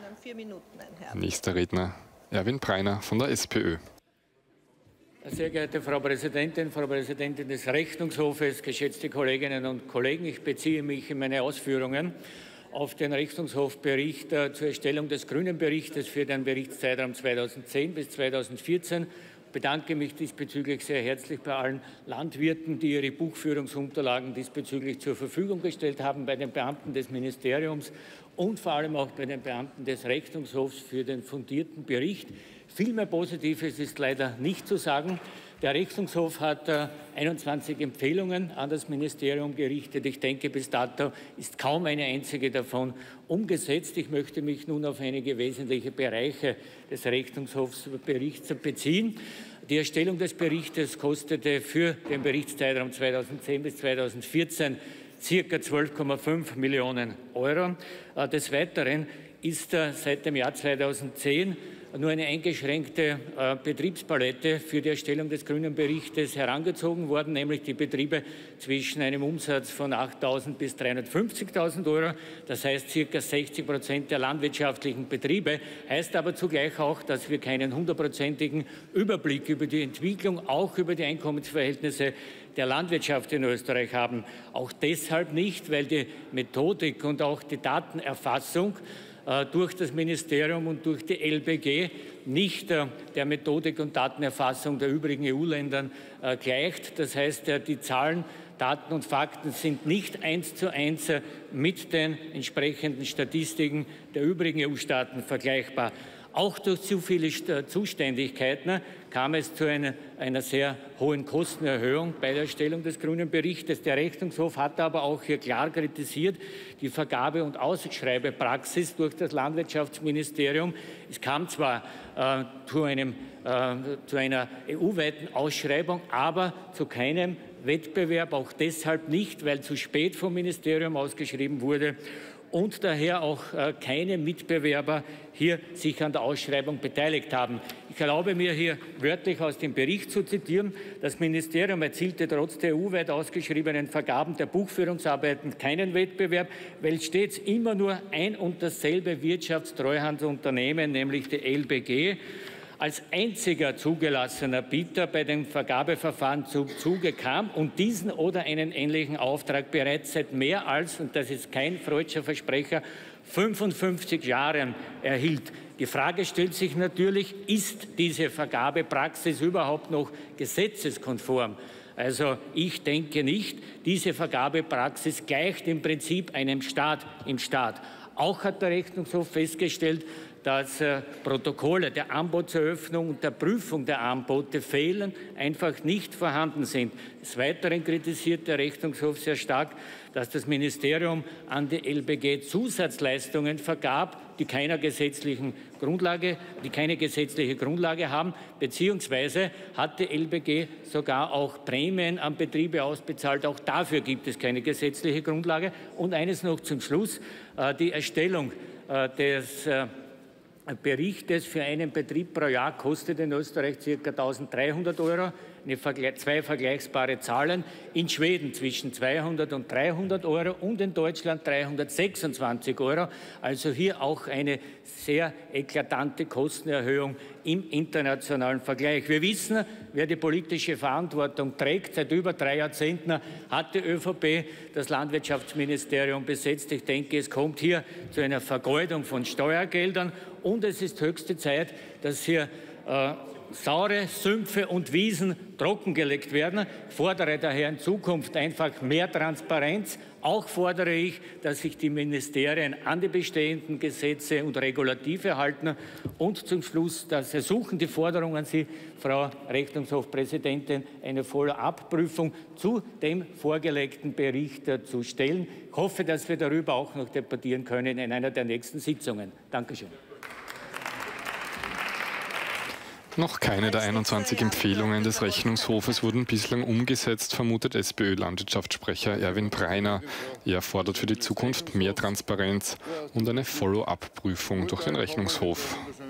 Nächster Redner, Erwin Breiner von der SPÖ. Sehr geehrte Frau Präsidentin des Rechnungshofes, geschätzte Kolleginnen und Kollegen, ich beziehe mich in meine Ausführungen auf den Rechnungshofbericht zur Erstellung des grünen Berichtes für den Berichtszeitraum 2010 bis 2014. Ich bedanke mich diesbezüglich sehr herzlich bei allen Landwirten, die ihre Buchführungsunterlagen diesbezüglich zur Verfügung gestellt haben, bei den Beamten des Ministeriums und vor allem auch bei den Beamten des Rechnungshofs für den fundierten Bericht. Viel mehr Positives ist leider nicht zu sagen. Der Rechnungshof hat 21 Empfehlungen an das Ministerium gerichtet. Ich denke, bis dato ist kaum eine einzige davon umgesetzt. Ich möchte mich nun auf einige wesentliche Bereiche des Rechnungshofsberichts beziehen. Die Erstellung des Berichtes kostete für den Berichtszeitraum 2010 bis 2014 ca. 12,5 Millionen Euro. Des Weiteren ist seit dem Jahr 2010 nur eine eingeschränkte Betriebspalette für die Erstellung des grünen Berichtes herangezogen worden, nämlich die Betriebe zwischen einem Umsatz von 8.000 bis 350.000 Euro. Das heißt, ca. 60% der landwirtschaftlichen Betriebe. Heißt aber zugleich auch, dass wir keinen 100%igen Überblick über die Entwicklung, auch über die Einkommensverhältnisse der Landwirtschaft in Österreich haben. Auch deshalb nicht, weil die Methodik und auch die Datenerfassung durch das Ministerium und durch die LBG nicht der Methodik und Datenerfassung der übrigen EU-Ländern gleicht. Das heißt, die Zahlen, Daten und Fakten sind nicht 1:1 mit den entsprechenden Statistiken der übrigen EU-Staaten vergleichbar. Auch durch zu viele Zuständigkeiten kam es zu einer sehr hohen Kostenerhöhung bei der Erstellung des grünen Berichtes. Der Rechnungshof hat aber auch hier klar kritisiert die Vergabe- und Ausschreibepraxis durch das Landwirtschaftsministerium. Es kam zwar zu einer EU-weiten Ausschreibung, aber zu keinem Wettbewerb, auch deshalb nicht, weil zu spät vom Ministerium ausgeschrieben wurde und daher auch keine Mitbewerber hier sich an der Ausschreibung beteiligt haben. Ich erlaube mir hier wörtlich aus dem Bericht zu zitieren. Das Ministerium erzielte trotz der EU-weit ausgeschriebenen Vergaben der Buchführungsarbeiten keinen Wettbewerb, weil stets immer nur ein und dasselbe Wirtschaftstreuhandunternehmen, nämlich die LBG, als einziger zugelassener Bieter bei dem Vergabeverfahren zum Zuge kam und diesen oder einen ähnlichen Auftrag bereits seit mehr als, und das ist kein freudscher Versprecher, 55 Jahren erhielt. Die Frage stellt sich natürlich, ist diese Vergabepraxis überhaupt noch gesetzeskonform? Also ich denke nicht. Diese Vergabepraxis gleicht im Prinzip einem Staat im Staat. Auch hat der Rechnungshof festgestellt, dass Protokolle der Anbotseröffnung und der Prüfung der Angebote fehlen, einfach nicht vorhanden sind. Des Weiteren kritisiert der Rechnungshof sehr stark, dass das Ministerium an die LBG Zusatzleistungen vergab, die keine gesetzliche Grundlage haben, beziehungsweise hat die LBG sogar auch Prämien an Betriebe ausbezahlt. Auch dafür gibt es keine gesetzliche Grundlage. Und eines noch zum Schluss, die Erstellung des Berichtes für einen Betrieb pro Jahr kostet in Österreich ca. 1.300 Euro. Zwei vergleichbare Zahlen. In Schweden zwischen 200 und 300 Euro und in Deutschland 326 Euro. Also hier auch eine sehr eklatante Kostenerhöhung im internationalen Vergleich. Wir wissen, wer die politische Verantwortung trägt. Seit über 3 Jahrzehnten hat die ÖVP das Landwirtschaftsministerium besetzt. Ich denke, es kommt hier zu einer Vergeudung von Steuergeldern und es ist höchste Zeit, dass hier saure Sümpfe und Wiesen trockengelegt werden. Ich fordere daher in Zukunft einfach mehr Transparenz. Auch fordere ich, dass sich die Ministerien an die bestehenden Gesetze und Regulative halten. Und zum Schluss, dass ersuchen die Forderung an Sie, Frau Rechnungshofpräsidentin, eine Follow-up-Prüfung zu dem vorgelegten Bericht zu stellen. Ich hoffe, dass wir darüber auch noch debattieren können in einer der nächsten Sitzungen. Dankeschön. Noch keine der 21 Empfehlungen des Rechnungshofes wurden bislang umgesetzt, vermutet SPÖ-Landwirtschaftssprecher Erwin Breiner. Er fordert für die Zukunft mehr Transparenz und eine Follow-up-Prüfung durch den Rechnungshof.